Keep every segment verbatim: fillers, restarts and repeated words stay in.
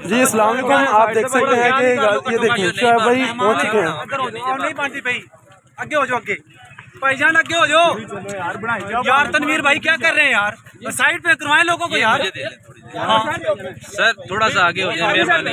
जी अस्सलाम वालेकुम। आप देख सकते हैं कि ये देखिए शोएब भाई पहुंच चुके हैं। नहीं बनती भाई, आगे हो जाओ, आगे भाईजान आगे हो जाओ यार। तनवीर भाई क्या कर रहे हैं यार, साइड पे करवाएं लोगों को यार। सर थोड़ा सा आगे हो जाए।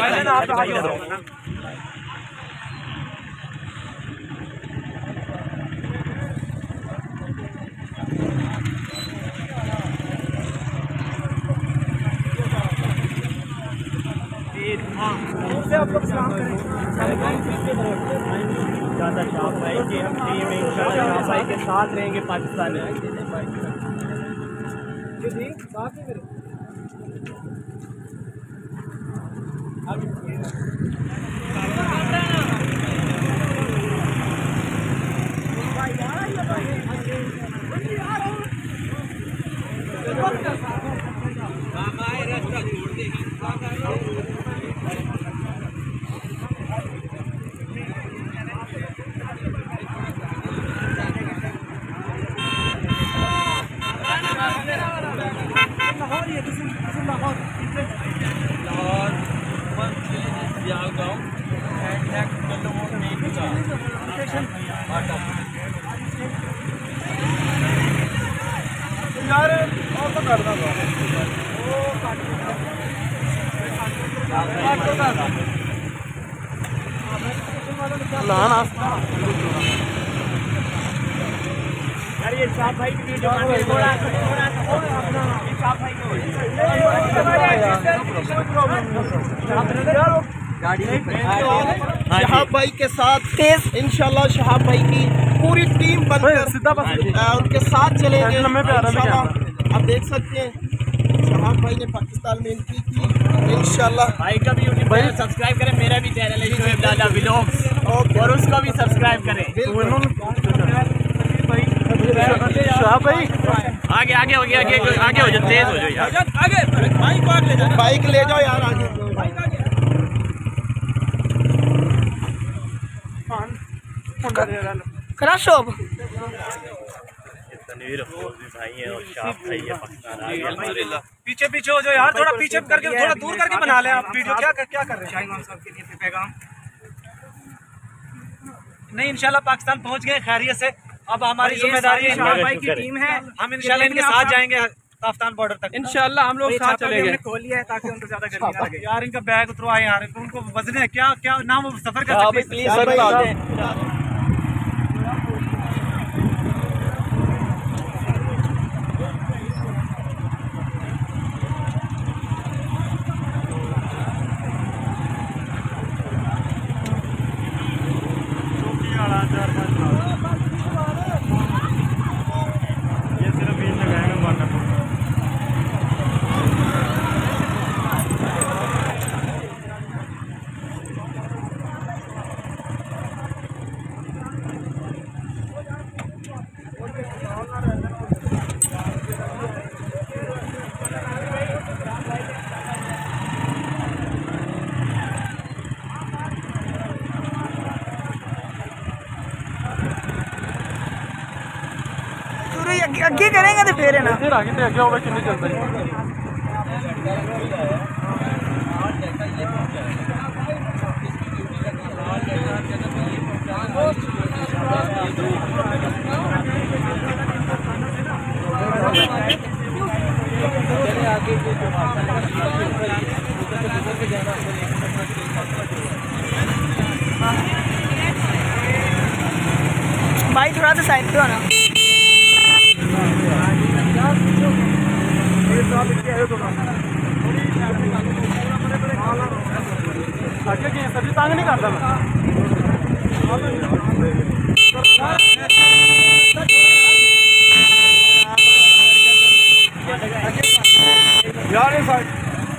ज़्यादा शाह भाई की हम टीम में इंशाल्लाह शाह भाई के साथ रहेंगे पाकिस्तान में। यार ये शाह भाई की वीडियो थोड़ा थोड़ा अपना शाह भाई को शहाब भाई के साथ इंशाल्लाह शहाब भाई की पूरी टीम बनकर उनके साथ चलेंगे इंशाल्लाह। आप देख सकते हैं शहाब भाई ने पाकिस्तान में एंट्री की इंशाल्लाह। भाई का भी यूट्यूब चैनल सब्सक्राइब करें, मेरा भी चैनल है शोएब दादा व्लॉग्स, और उसको भी सब्सक्राइब करें। शहाब भाई आगे आगे हो गया, आगे आगे हो जाओ, तेज हो जाओ यार, आगे बाइक को आगे ले जाओ, बाइक ले जाओ यार आगे। खराशोब तनवीर भाई है और शाह भाई है पाकिस्तान आ गया। पीछे पीछे हो जाओ यार, थोड़ा पीछे करके थोड़ा दूर करके बना ले आप वीडियो। क्या कर, क्या कर रहे हैं शाहीमान साहब के लिए पैगाम? नहीं इंशाल्लाह पाकिस्तान पहुंच गए खैरियत से। अब हमारी जिम्मेदारी है, शाह भाई की टीम है, हम इंशाल्लाह इनके साथ जाएंगे काफ्तान बॉर्डर तक इंशाल्लाह। हम लोग साथ चलेंगे। खोल लिया है ताकि उनको ज्यादा गर्मी ना लगे यार। इनका बैग उतरवाए यार, उनको वजन है क्या क्या ना वो सफर कर सकते हैं। अगे करेंगे तो फिर है ना आगे तो आगे होगा किन्नी चलता है। भाई थोड़ा सा साइड पे हो ना। सब्जी तंग नहीं करता मैं यार। ये साइड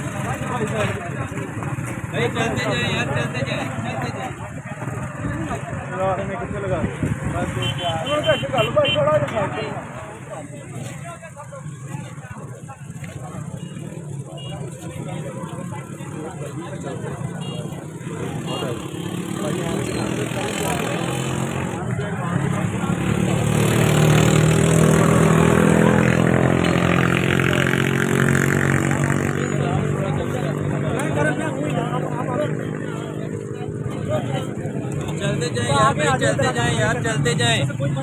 चलते जाए यार, चलते जाए चलते जाए यार। मैं कितने लगा भाई चलते जाएं यार, चलते जाएं।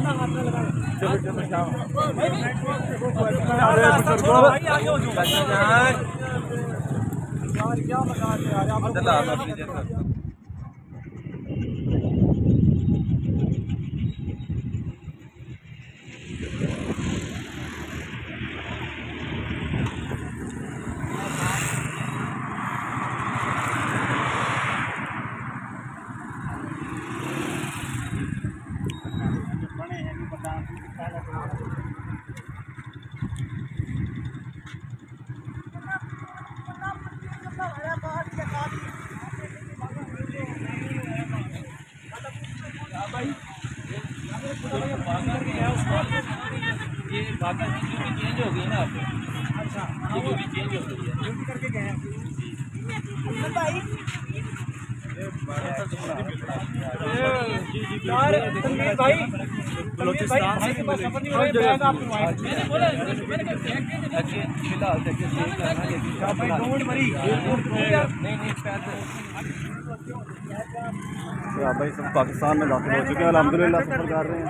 ये बाका ड्यूटी चेंज हो गई ना आपको। अच्छा, ये ड्यूटी चेंज हो गई है, ड्यूटी करके गए हैं भाई। यार तनवीर भाई, बलूचिस्तान से सफर नहीं हो रहा है, बैग आप मैंने बोला मैंने कहा फिलहाल देखिए भाई डोंट वरी। नहीं नहीं या भाई सब पाकिस्तान में दाखिल हो चुके हैं, अल्हम्दुलिल्लाह सफर कर रहे हैं।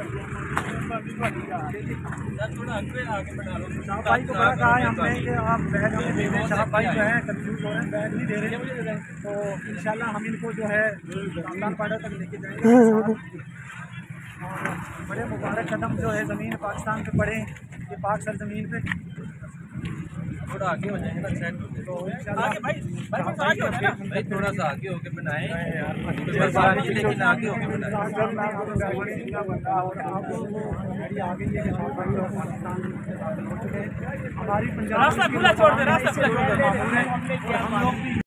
भाई को बड़ा कहा है हमने कि आप बैग हमें दे दें। साहब भाई जो है कंफ्यूज हो रहे हैं, बैग नहीं दे रहे, तो इंशाल्लाह हम इनको जो है पाकिस्तान बॉर्डर तक लेके जाएंगे। बड़े मुबारक कदम जो है ज़मीन पाकिस्तान पे पड़े, ये पाक सर ज़मीन पे थोड़ा आगे हो जाएगा सेट हो तो आगे भाई भाई आगे हो जाएगा भाई, थोड़ा सा आगे होके बनाएं, लेकिन आगे होके बनाएं। हमारी पंजाब रास्ता खुला छोड़ दे, रास्ता खुला छोड़ दे।